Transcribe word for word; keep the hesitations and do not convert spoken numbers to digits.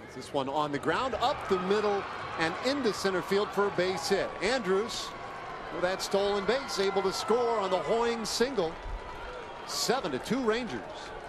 This one on the ground, up the middle and into center field for a base hit. Andrus with that stolen base, able to score on the Hoying single. seven to two Rangers.